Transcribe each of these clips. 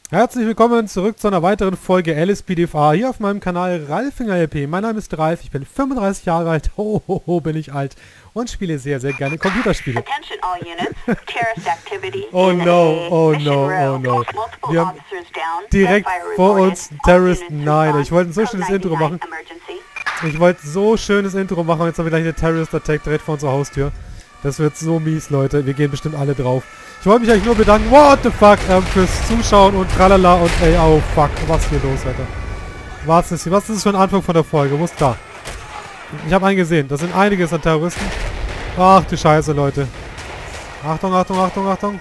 Herzlich willkommen zurück zu einer weiteren Folge LSPDFA hier auf meinem Kanal Ralfinger LP. Mein Name ist Ralf, ich bin 35 Jahre alt, bin ich alt und spiele sehr, sehr gerne Computerspiele. Oh no, oh no, oh no. Wir haben direkt vor uns einen Terrorist. Nein, ich wollte ein so schönes Intro machen. Und jetzt haben wir gleich eine Terrorist Attack direkt vor unserer Haustür. Das wird so mies, Leute. Wir gehen bestimmt alle drauf. Ich wollte mich eigentlich nur bedanken, what the fuck, fürs Zuschauen und tralala und ey, oh fuck, was ist hier los, Alter? Was ist das für ein Anfang von der Folge? Wo ist da? Ich habe einen gesehen, das sind einiges an Terroristen. Ach du Scheiße, Leute. Achtung, Achtung, Achtung, Achtung.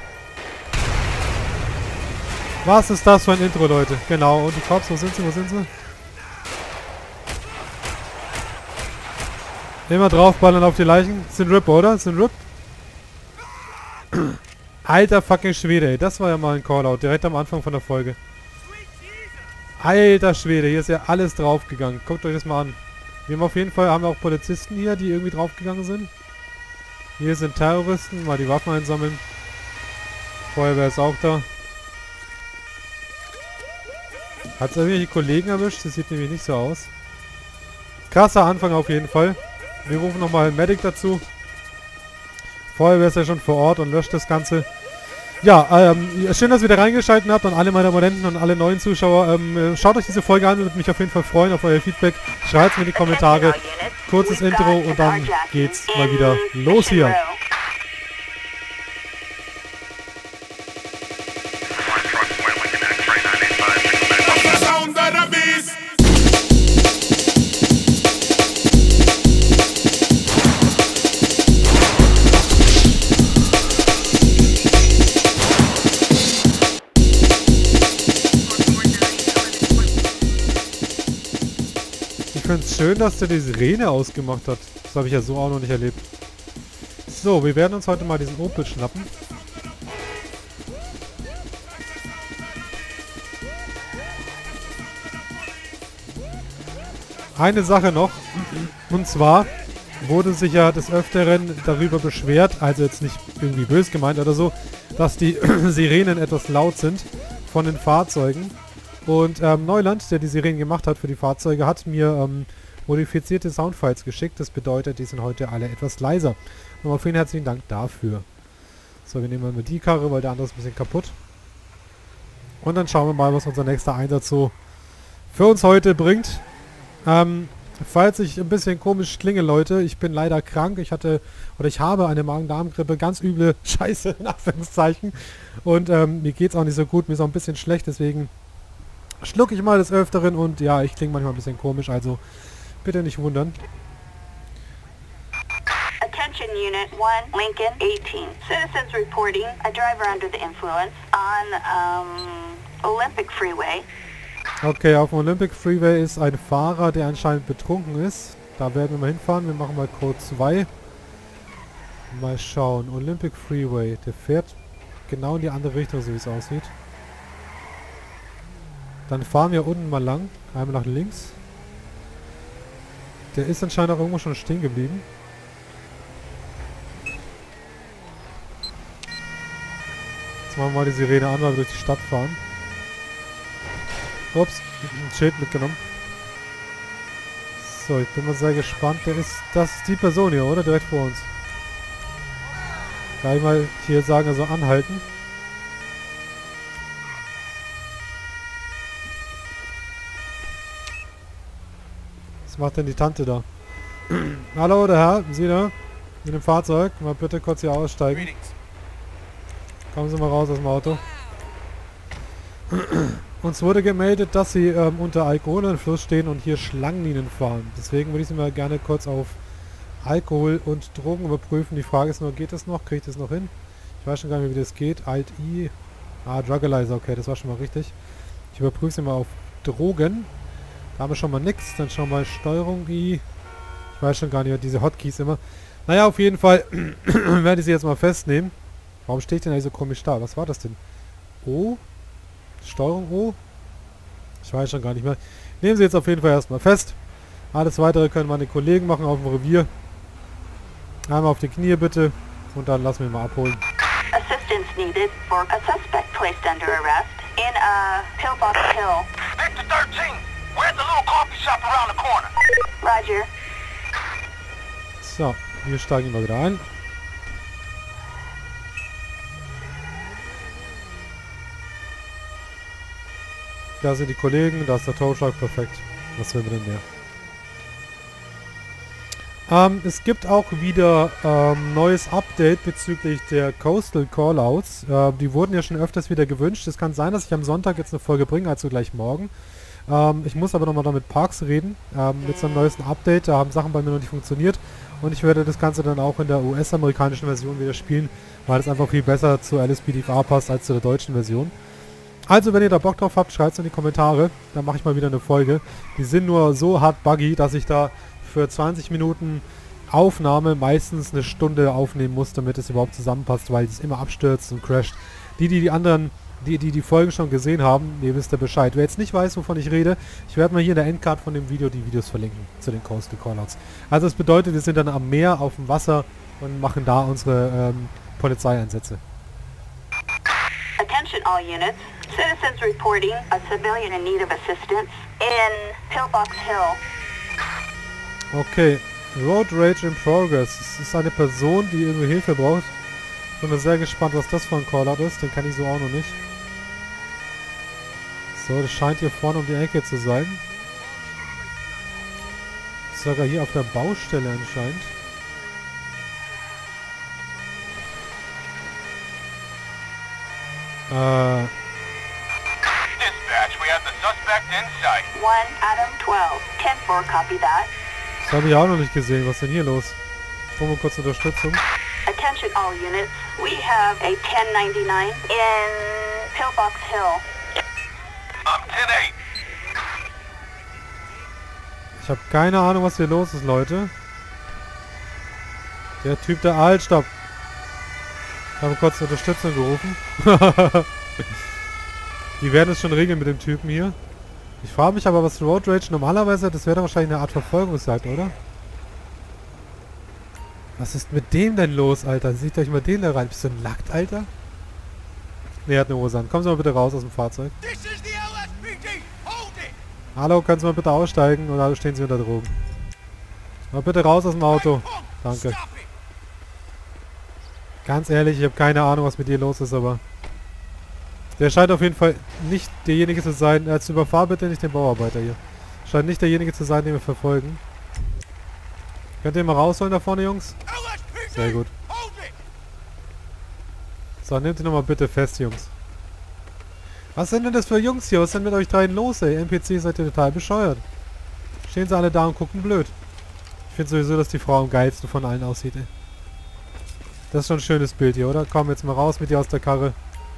Was ist das für ein Intro, Leute? Genau, und die Cops, wo sind sie, wo sind sie? Immer draufballern auf die Leichen. Das sind RIP, oder? Das sind RIP. Alter fucking Schwede, ey. Das war ja mal ein Callout. Direkt am Anfang von der Folge. Alter Schwede, hier ist ja alles draufgegangen. Guckt euch das mal an. Wir haben auf jeden Fall auch Polizisten hier, die irgendwie draufgegangen sind. Hier sind Terroristen. Mal die Waffen einsammeln. Feuerwehr ist auch da. Hat es irgendwelche Kollegen erwischt? Das sieht nämlich nicht so aus. Krasser Anfang auf jeden Fall. Wir rufen nochmal einen Medic dazu. Feuerwehr ist ja schon vor Ort und löscht das Ganze. Ja, schön, dass ihr wieder reingeschaltet habt an alle meine Abonnenten und alle neuen Zuschauer. Schaut euch diese Folge an, würde mich auf jeden Fall freuen auf euer Feedback. Schreibt es mir in die Kommentare. Kurzes Intro und dann geht's mal wieder los hier. Ich finde es schön, dass der die Sirene ausgemacht hat. Das habe ich ja so auch noch nicht erlebt. So, wir werden uns heute mal diesen Opel schnappen. Eine Sache noch. Und zwar wurde sich ja des Öfteren darüber beschwert, also jetzt nicht irgendwie böse gemeint oder so, dass die Sirenen etwas laut sind von den Fahrzeugen. Und Neuland, der die Sirenen gemacht hat für die Fahrzeuge, hat mir modifizierte Soundfiles geschickt. Das bedeutet, die sind heute alle etwas leiser. Nochmal vielen herzlichen Dank dafür. So, wir nehmen mal die Karre, weil der andere ist ein bisschen kaputt. Und dann schauen wir mal, was unser nächster Einsatz so für uns heute bringt. Falls ich ein bisschen komisch klinge, Leute, ich bin leider krank. Ich habe eine Magen-Darm-Grippe, ganz üble Scheiße, in Anführungszeichen. Und mir geht's auch nicht so gut, mir ist auch ein bisschen schlecht, deswegen schlucke ich mal des Öfteren und ja, ich klinge manchmal ein bisschen komisch, also bitte nicht wundern. Attention Unit 1, Lincoln 18. Citizens reporting a driver under the influence on Olympic Freeway. Okay, auf dem Olympic Freeway ist ein Fahrer, der anscheinend betrunken ist. Da werden wir mal hinfahren, wir machen mal Code 2. Mal schauen, Olympic Freeway, der fährt genau in die andere Richtung, so wie es aussieht. Dann fahren wir unten mal lang. Einmal nach links. Der ist anscheinend auch irgendwo schon stehen geblieben. Jetzt machen wir mal die Sirene an, weil wir durch die Stadt fahren. Ups, ein Schild mitgenommen. So, ich bin mal sehr gespannt. Das ist die Person hier, oder? Direkt vor uns. Gleich mal hier sagen, also anhalten. Was macht denn die Tante da? Hallo, der Herr, Sie da? Mit dem Fahrzeug? Mal bitte kurz hier aussteigen. Kommen Sie mal raus aus dem Auto. Uns wurde gemeldet, dass Sie unter Alkoholeinfluss stehen und hier Schlangenlinien fahren. Deswegen würde ich Sie mal gerne kurz auf Alkohol und Drogen überprüfen. Die Frage ist nur, geht das noch? Kriege ich das noch hin? Ich weiß schon gar nicht, wie das geht. Alt-I. Drugalizer, okay, das war schon mal richtig. Ich überprüfe Sie mal auf Drogen. Da haben wir schon mal nichts. Dann schauen wir mal Steuerung I. Ich weiß schon gar nicht, diese Hotkeys immer. Naja, auf jeden Fall werde ich sie jetzt mal festnehmen. Warum steht denn eigentlich so komisch da? Was war das denn? O? Steuerung O? Ich weiß schon gar nicht mehr. Nehmen Sie jetzt auf jeden Fall erstmal fest. Alles weitere können meine Kollegen machen auf dem Revier. Einmal auf die Knie bitte. Und dann lassen wir mal abholen. Assistance needed for a suspect placed under arrest in, Pillbox Hill. Victor 13, we're at the little coffee shop around the corner. Roger. So, wir steigen mal wieder ein. Da sind die Kollegen, da ist der Tow Truck, perfekt. Was will wir denn mehr? Es gibt auch wieder neues Update bezüglich der Coastal Callouts. Die wurden ja schon öfters wieder gewünscht. Es kann sein, dass ich am Sonntag jetzt eine Folge bringe, also gleich morgen. Ich muss aber nochmal da mit Parks reden, mit so einem neuesten Update. Da haben Sachen bei mir noch nicht funktioniert. Und ich werde das Ganze dann auch in der US-amerikanischen Version wieder spielen, weil es einfach viel besser zur LSPDFA passt als zu der deutschen Version. Also, wenn ihr da Bock drauf habt, schreibt es in die Kommentare. Dann mache ich mal wieder eine Folge. Die sind nur so hart buggy, dass ich da für 20 Minuten Aufnahme meistens eine Stunde aufnehmen muss, damit es überhaupt zusammenpasst, weil es immer abstürzt und crasht. Die anderen, die Folgen schon gesehen haben, ihr wisst ja Bescheid. Wer jetzt nicht weiß, wovon ich rede, ich werde mal hier in der Endcard von dem Video die Videos verlinken zu den Coastal Callouts. Also das bedeutet, wir sind dann am Meer, auf dem Wasser und machen da unsere Polizeieinsätze. Attention all units. Citizens reporting a civilian in need of assistance in Pillbox Hill. Okay, Road Rage in Progress. Es ist eine Person, die irgendwie Hilfe braucht. Ich bin mir sehr gespannt, was das für ein Callout ist. Den kann ich so auch noch nicht. So, das scheint hier vorne um die Ecke zu sein. Sogar hier auf der Baustelle anscheinend. Dispatch, we have the suspect in sight. 1 Adam 12. 10-4, copy that. Das habe ich auch noch nicht gesehen. Was ist denn hier los? Ich brauche mal kurz Unterstützung. Attention all units. We have a 1099 in Pillbox Hill. I'm 10-8. Ich habe keine Ahnung, was hier los ist, Leute. Der Typ, der... Halt, stopp! Ich habe kurz Unterstützung gerufen. Die werden es schon regeln mit dem Typen hier. Ich frage mich aber, was Road Rage normalerweise... Das wäre doch wahrscheinlich eine Art Verfolgungsjagd, oder? Was ist mit dem denn los, Alter? Seht euch mal den da rein. Bist du nackt, Alter? Ne, er hat eine Hose an. Kommen Sie mal bitte raus aus dem Fahrzeug. Hallo, können Sie mal bitte aussteigen oder stehen Sie unter Drogen? Mal bitte raus aus dem Auto. Danke. Ganz ehrlich, ich habe keine Ahnung, was mit dir los ist, aber... Der scheint auf jeden Fall nicht derjenige zu sein... Jetzt überfahr bitte nicht den Bauarbeiter hier. Scheint nicht derjenige zu sein, den wir verfolgen. Könnt ihr mal rausholen da vorne, Jungs? Sehr gut. So, nehmt ihn nochmal bitte fest, Jungs. Was sind denn das für Jungs hier? Was ist denn mit euch dreien los, ey? NPC seid ihr total bescheuert. Stehen sie alle da und gucken blöd. Ich finde sowieso, dass die Frau am geilsten von allen aussieht, ey. Das ist schon ein schönes Bild hier, oder? Komm, jetzt mal raus mit dir aus der Karre.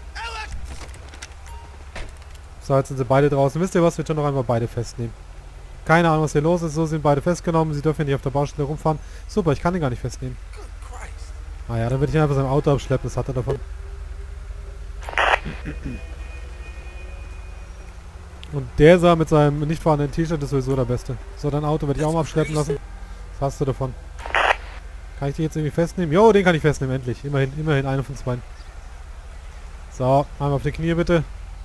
So, jetzt sind sie beide draußen. Wisst ihr was? Wir tun noch einmal beide festnehmen. Keine Ahnung, was hier los ist. So sind beide festgenommen. Sie dürfen nicht auf der Baustelle rumfahren. Super, ich kann ihn gar nicht festnehmen. Ah ja, dann würde ich ihn einfach sein Auto abschleppen. Das hat er davon. Und der sah mit seinem nicht vorhandenen T-Shirt ist sowieso der Beste. So, dein Auto werde ich auch mal abschleppen lassen. Was hast du davon? Kann ich die jetzt irgendwie festnehmen? Jo, den kann ich festnehmen, endlich. Immerhin einer von zwei. So, einmal auf die Knie bitte.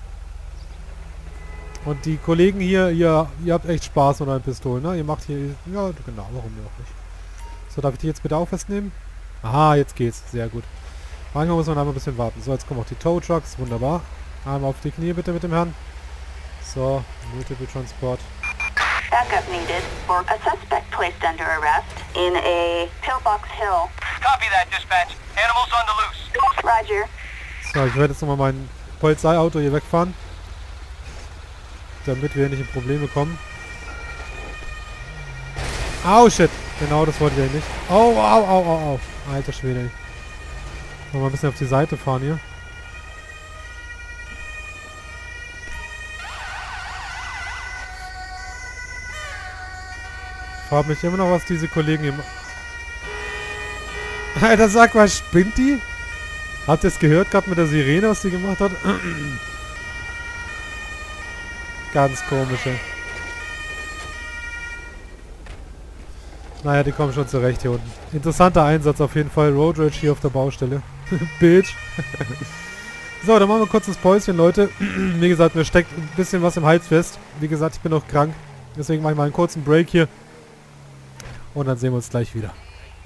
Und die Kollegen hier, ihr habt echt Spaß mit euren Pistolen, ne? Ihr macht hier... Ja, genau, warum auch nicht. So, darf ich die jetzt bitte auch festnehmen? Aha, jetzt geht's. Sehr gut. Manchmal muss man einmal ein bisschen warten. So, jetzt kommen auch die Tow Trucks. Wunderbar. Einmal auf die Knie bitte mit dem Herrn. So, Multiple Transport. Backup needed for a suspect placed under arrest in a Pillbox Hill. Copy that, dispatch. Animals on the loose. Roger. So, ich werde jetzt nochmal mein Polizeiauto hier wegfahren. Damit wir nicht in Probleme kommen. Au, shit. Genau, das wollte ich ja nicht. Oh, au, au, au, au. Alter Schwede. Mal ein bisschen auf die Seite fahren hier. Ich frage mich immer noch, was diese Kollegen hier machen. Alter, sag mal, spinnt die? Habt ihr es gehört gerade mit der Sirene, was die gemacht hat? Ganz komische. Naja, die kommen schon zurecht hier unten. Interessanter Einsatz auf jeden Fall. Road Rage hier auf der Baustelle. Bitch. So, dann machen wir kurz das Päuschen, Leute. Wie gesagt, mir steckt ein bisschen was im Hals fest. Wie gesagt, ich bin noch krank. Deswegen mache ich mal einen kurzen Break hier. Und dann sehen wir uns gleich wieder.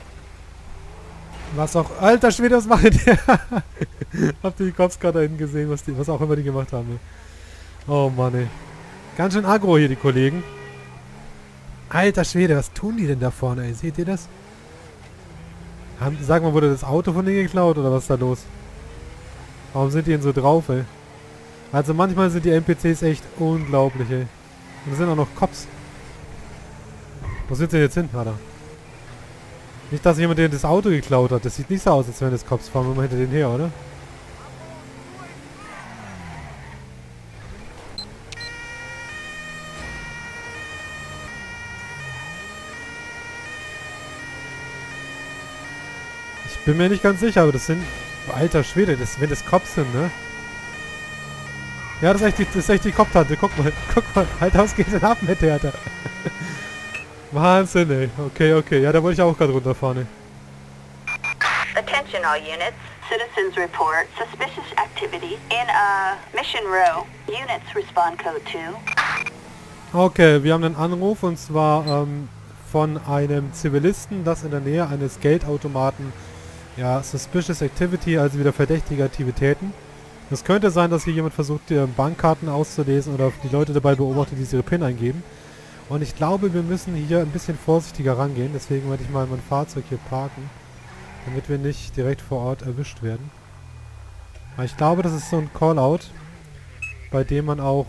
Was auch... Alter Schwede, was macht der? Habt ihr die Cops gerade da hinten gesehen, was auch immer die gemacht haben? Ey. Oh Mann, ey. Ganz schön aggro hier, die Kollegen. Alter Schwede, was tun die denn da vorne, ey? Seht ihr das? Sag mal, wurde das Auto von denen geklaut oder was ist da los? Warum sind die denn so drauf, ey? Also manchmal sind die NPCs echt unglaublich, ey. Und es sind auch noch Cops. Wo sind sie jetzt hin, Alter? Nicht, dass jemand denen das Auto geklaut hat. Das sieht nicht so aus, als wenn das Cops fahren. Man hinter denen her, oder? Ich bin mir nicht ganz sicher, aber das sind... Alter Schwede, wenn das Cops sind, ne? Ja, das ist echt die Cop-Tante. Guck mal. Alter, was geht denn ab mit der, Alter? Wahnsinn, ey. Okay. Ja, da wollte ich auch gerade runterfahren, ey. Attention all units. Citizens report suspicious activity in Mission Row. Units respond code 2. Okay, wir haben einen Anruf und zwar von einem Zivilisten, das in der Nähe eines Geldautomaten, ja, suspicious activity, also wieder verdächtige Aktivitäten. Es könnte sein, dass hier jemand versucht, die Bankkarten auszulesen oder die Leute dabei beobachtet, die ihre PIN eingeben. Und ich glaube, wir müssen hier ein bisschen vorsichtiger rangehen. Deswegen werde ich mal mein Fahrzeug hier parken, damit wir nicht direkt vor Ort erwischt werden. Aber ich glaube, das ist so ein Callout, bei dem man auch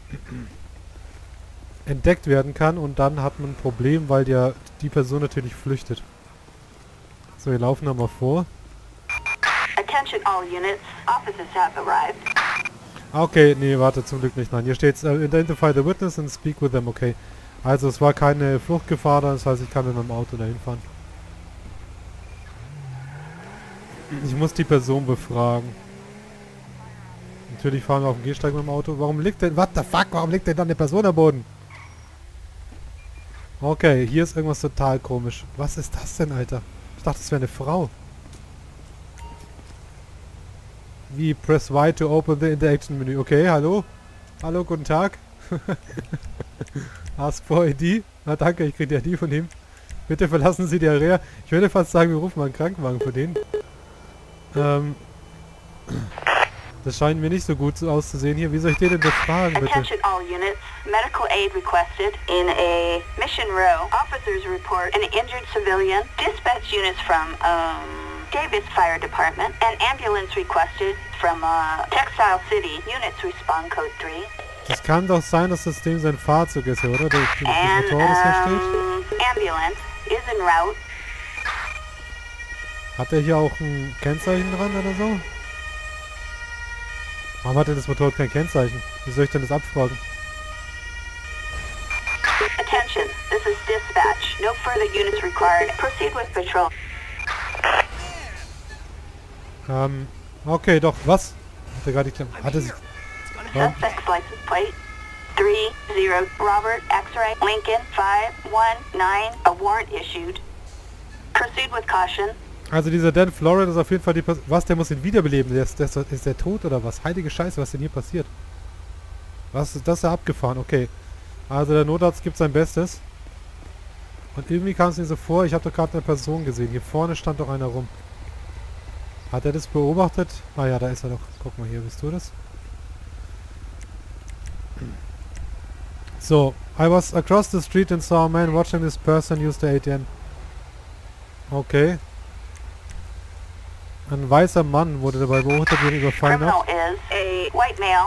entdeckt werden kann und dann hat man ein Problem, weil die Person natürlich flüchtet. So, wir laufen da mal vor. Attention all units. Officers have arrived. Okay, nee, warte, zum Glück nicht. Nein, hier steht identify the witness and speak with them. Okay. Also es war keine Fluchtgefahr da, das heißt, ich kann mit meinem Auto dahin fahren. Ich muss die Person befragen. Natürlich fahren wir auf dem Gehsteig mit dem Auto. Warum liegt denn... What the fuck? Warum liegt denn da eine Person am Boden? Okay, hier ist irgendwas total komisch. Was ist das denn, Alter? Ich dachte, das wäre eine Frau. Wie? Press Y to open the interaction menu. Okay, hallo? Hallo, guten Tag. Ask for ID. Na danke, ich kriege die ID von ihm. Bitte verlassen Sie die Area. Ich würde fast sagen, wir rufen mal einen Krankenwagen für den. Das scheint mir nicht so gut auszusehen hier. Wie soll ich den denn befragen, bitte? Attention all units. Medical aid requested in a Mission Row. Officers report an injured civilian. Dispatch units from Davis Fire Department. An ambulance requested from Textile City. Units respond code 3. Das kann doch sein, dass das Ding sein Fahrzeug ist hier, oder? Das Motor, das hier steht. Ambulance is en route. Hat er hier auch ein Kennzeichen dran oder so? Warum hat denn das Motorrad kein Kennzeichen? Wie soll ich denn das abfragen? Attention, this is dispatch. No further units required. Proceed with patrol. Okay, doch, was? Hat er gerade die Hatte sich... Suspect's license plate 30 Robert X-ray Lincoln 519. A warrant issued. Proceed with caution. Also dieser Dan Florent ist auf jeden Fall die Person... Was, der muss ihn wiederbeleben? Ist der tot oder was? Heilige Scheiße, was denn hier passiert? Was ist das da abgefahren? Okay. Also der Notarzt gibt sein Bestes. Und irgendwie kam es mir so vor, ich habe doch gerade eine Person gesehen. Hier vorne stand doch einer rum. Hat er das beobachtet? Ah ja, da ist er doch. Guck mal hier, bist du das? So, I was across the street and saw a man watching this person use the ATM. Okay. Ein weißer Mann wurde dabei beobachtet, wie er überfallen hat. Criminal is a white male.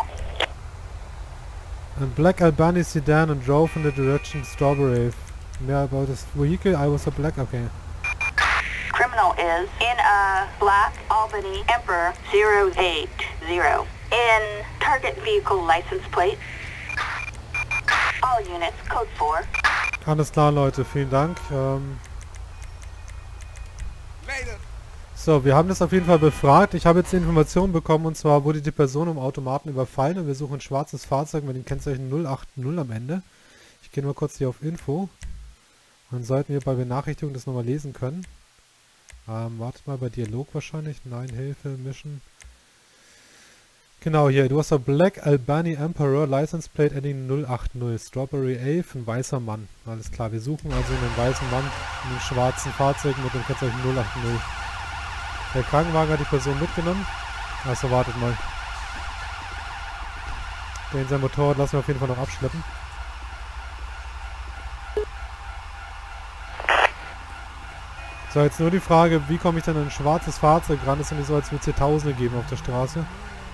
A black Albany sedan and drove in the direction Strawberry. Mehr about this vehicle, I was a black... Okay. Criminal is in a black Albany Emperor 080. In target vehicle license plate. All units, code 4. Alles klar, Leute, vielen Dank. So, wir haben das auf jeden Fall befragt. Ich habe jetzt die Information bekommen, und zwar wurde die Person im Automaten überfallen und wir suchen ein schwarzes Fahrzeug mit dem Kennzeichen 080 am Ende. Ich gehe mal kurz hier auf Info. Dann sollten wir bei Benachrichtigung das nochmal lesen können. Wartet mal, bei Dialog wahrscheinlich. Nein, Hilfe, Mission. Genau, hier. Du hast da Black Albany Emperor, License Plate ending 080. Strawberry Ave, ein weißer Mann. Alles klar, wir suchen also einen weißen Mann in einem schwarzen Fahrzeug mit dem Kennzeichen 080. Der Krankenwagen hat die Person mitgenommen. Also wartet mal. Den sein Motorrad lassen wir auf jeden Fall noch abschleppen. So, jetzt nur die Frage, wie komme ich denn an ein schwarzes Fahrzeug ran? Das ist ja nicht so, als würde es hier Tausende geben auf der Straße.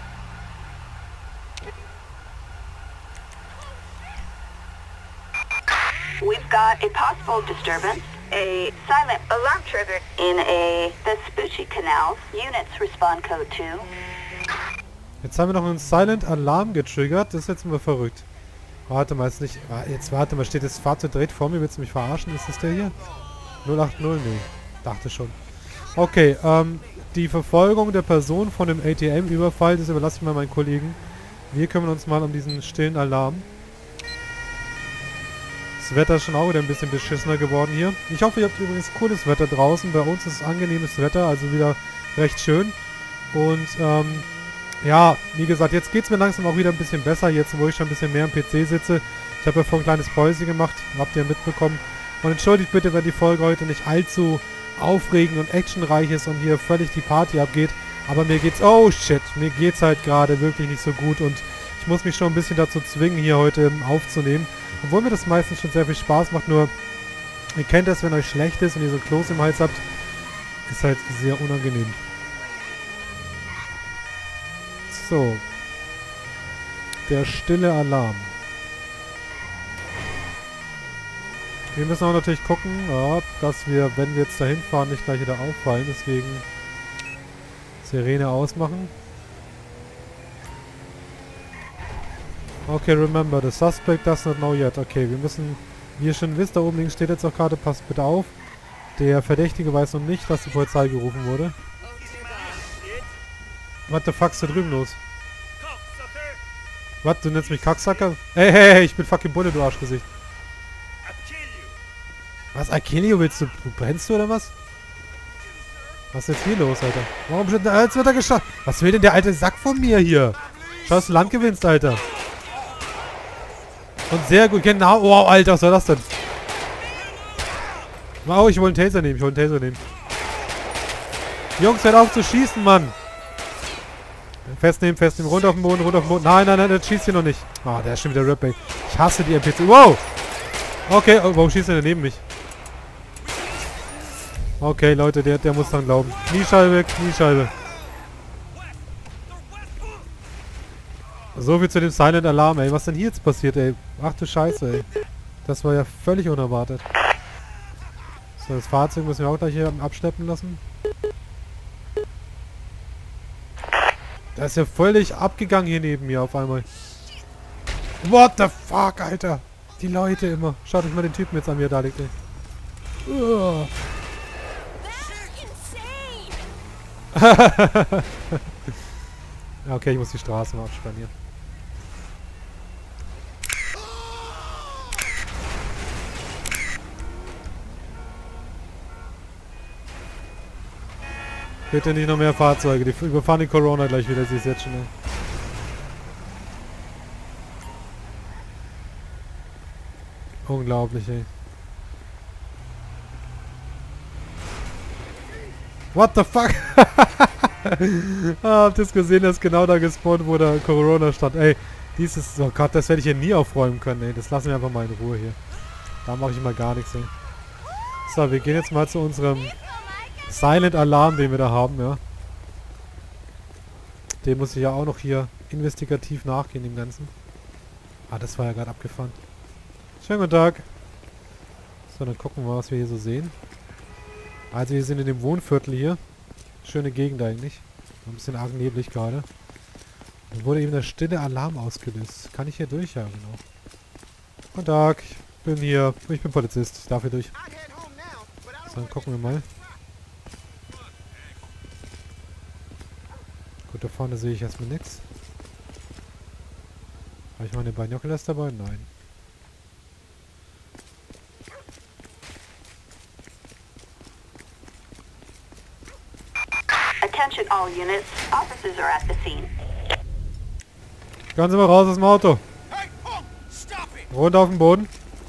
We've got a possible disturbance. A silent alarm triggered in a Vespucci Canal. Units respond code 2. Jetzt haben wir noch einen Silent Alarm getriggert. Das ist jetzt mal verrückt. Warte mal, ist nicht... Jetzt warte mal, steht das Fahrzeug direkt vor mir. Willst du mich verarschen? Ist das der hier? 080? Nee. Dachte schon. Okay, die Verfolgung der Person von dem ATM-Überfall, das überlasse ich mal meinen Kollegen. Wir kümmern uns mal um diesen stillen Alarm. Das Wetter ist schon auch wieder ein bisschen beschissener geworden hier. Ich hoffe, ihr habt übrigens cooles Wetter draußen. Bei uns ist es angenehmes Wetter, also wieder recht schön. Und, ja, wie gesagt, jetzt geht es mir langsam auch wieder ein bisschen besser, jetzt wo ich schon ein bisschen mehr am PC sitze. Ich habe ja vorhin ein kleines Päuschen gemacht, habt ihr mitbekommen. Und entschuldigt bitte, wenn die Folge heute nicht allzu aufregend und actionreich ist und hier völlig die Party abgeht. Aber mir geht's, oh shit, mir geht's halt gerade wirklich nicht so gut und ich muss mich schon ein bisschen dazu zwingen, hier heute aufzunehmen. Obwohl mir das meistens schon sehr viel Spaß macht, nur ihr kennt das, wenn euch schlecht ist und ihr so Kloß im Hals habt, ist halt sehr unangenehm. So. Der stille Alarm. Wir müssen auch natürlich gucken, ja, dass wir, wenn wir jetzt dahin fahren, nicht gleich wieder auffallen. Deswegen Sirene ausmachen. Okay, remember, the suspect does not know yet. Okay, wir müssen, wie ihr schon wisst, da oben links steht jetzt auch gerade, passt bitte auf. Der Verdächtige weiß noch nicht, dass die Polizei gerufen wurde. What the fuck ist da drüben los? Was, du nennst mich Kacksacker? Hey, ich bin fucking Bulle, du Arschgesicht. Was, Akilio, willst du brennst du oder was? Was ist jetzt hier los, Alter? Warum jetzt wird er geschafft? Was will denn der alte Sack von mir hier? Schau, dass du Land gewinnst, Alter. Und sehr gut, genau. Wow, Alter, was war das denn? Wow, ich wollte einen Taser nehmen, Jungs, hört auf zu schießen, Mann. Festnehmen, runter auf den Boden, Nein, der schießt hier noch nicht. Ah, der ist schon wieder Rap, ey. Ich hasse die NPC. Wow! Okay, oh, warum schießt der neben mich? Okay, Leute, der muss dran glauben. Kniescheibe. So viel zu dem Silent Alarm, ey. Was denn hier jetzt passiert, ey? Ach du Scheiße, ey. Das war ja völlig unerwartet. So, das Fahrzeug müssen wir auch gleich hier abschleppen lassen. Das ist ja völlig abgegangen hier neben mir auf einmal. What the fuck, Alter? Die Leute immer. Schaut euch mal den Typen jetzt an, wie er da liegt, ey. Okay, ich muss die Straße mal absperren hier. Bitte nicht noch mehr Fahrzeuge. Die überfahren die Corona gleich wieder. Sie ist jetzt schon. Unglaublich, ey. What the fuck? Habt ihr es gesehen, dass genau da gespawnt, wo da Corona stand? Ey, dieses... Oh Gott, das werde ich hier nie aufräumen können, ey. Das lassen wir einfach mal in Ruhe hier. Da mache ich mal gar nichts, ey. So, wir gehen jetzt mal zu unserem Silent Alarm, den wir da haben, ja. Den muss ich ja auch noch hier investigativ nachgehen, dem Ganzen. Ah, das war ja gerade abgefahren. Schönen guten Tag. So, dann gucken wir mal, was wir hier so sehen. Also wir sind in dem Wohnviertel hier. Schöne Gegend eigentlich. Ein bisschen arg neblig gerade. Dann wurde eben der stille Alarm ausgelöst. Kann ich hier durch? Ja, genau. Guten Tag. Ich bin Polizist. Ich darf hier durch. So, dann gucken wir mal. Gut, da vorne sehe ich erstmal nichts. Habe ich meine Binoculars dabei? Nein. Attention all units. Officers are at the scene. Kommen Sie mal raus aus dem Auto. Hey, Punk, stop it! Runter auf den Boden.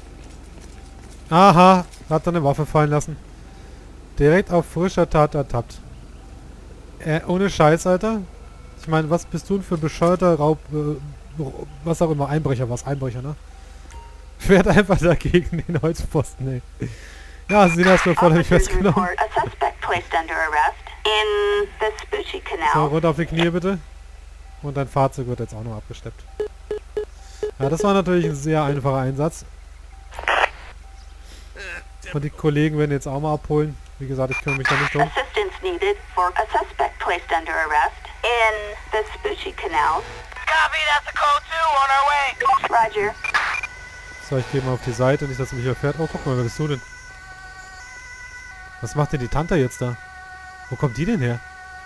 Aha, hat er eine Waffe fallen lassen. Direkt auf frischer Tat ertappt. Ohne Scheiß, Alter. Ich meine, was bist du denn für bescheuerter Raub... was auch immer, Einbrecher, Einbrecher, ne? Fährt einfach dagegen den Holzpfosten, ey. Ja, Sie sind erstmal voll festgenommen. So, runter auf die Knie, bitte. Und dein Fahrzeug wird jetzt auch noch abgesteppt. Ja, das war natürlich ein sehr einfacher Einsatz. Und die Kollegen werden jetzt auch mal abholen. Wie gesagt, ich kümmere mich da nicht drum. Assistance needed for a suspect placed under arrest in the Spoochie Canals. Copy, that's a code 2 on our way. Roger. So, ich gehe mal auf die Seite, nicht, dass er mich überfährt. Oh, guck mal, wer bist du denn? Was macht denn die Tante jetzt da? Wo kommt die denn her?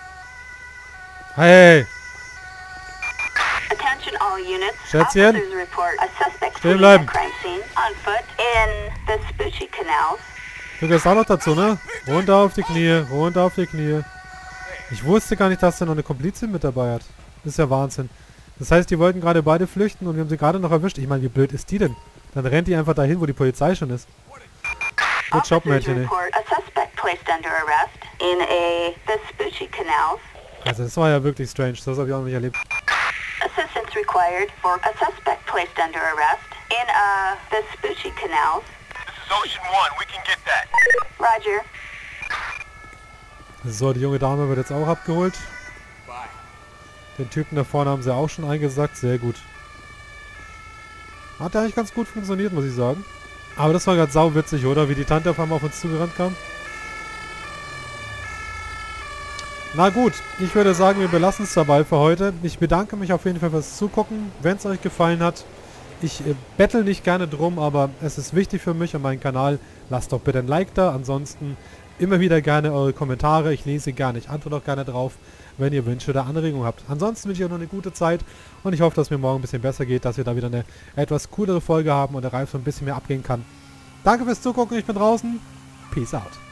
Hey! Attention all units. Schätzchen? Officers report a suspect Stehen fleeing a bleiben. crime scene on foot in the Spoochie Canals. Du gehst auch noch dazu, ne? Runter auf die Knie, runter auf die Knie. Ich wusste gar nicht, dass der noch eine Komplizin mit dabei hat. Das ist ja Wahnsinn. Das heißt, die wollten gerade beide flüchten und wir haben sie gerade noch erwischt. Ich meine, wie blöd ist die denn? Dann rennt die einfach dahin, wo die Polizei schon ist. Gut Job, Mädchen, ey. Report a suspect placed under arrest in the Spoochie Canals. Also das war ja wirklich strange. Das habe ich auch noch nicht erlebt. Assistance required for a suspect placed under arrest in the Spoochie Canals. This is Ocean 1, we can get that. Roger. So, die junge Dame wird jetzt auch abgeholt. Bye. Den Typen da vorne haben sie auch schon eingesackt. Sehr gut. Hat ja eigentlich ganz gut funktioniert, muss ich sagen. Aber das war gerade sauwitzig, oder? Wie die Tante auf einmal auf uns zugerannt kam. Na gut, ich würde sagen, wir belassen es dabei für heute. Ich bedanke mich auf jeden Fall fürs Zugucken. Wenn es euch gefallen hat, ich bettel nicht gerne drum, aber es ist wichtig für mich und meinen Kanal. Lasst doch bitte ein Like da. Ansonsten immer wieder gerne eure Kommentare. Ich lese gerne, ich antworte auch gerne drauf, wenn ihr Wünsche oder Anregungen habt. Ansonsten wünsche ich euch noch eine gute Zeit und ich hoffe, dass mir morgen ein bisschen besser geht, dass wir da wieder eine etwas coolere Folge haben und der Ralf so ein bisschen mehr abgehen kann. Danke fürs Zugucken, ich bin draußen. Peace out.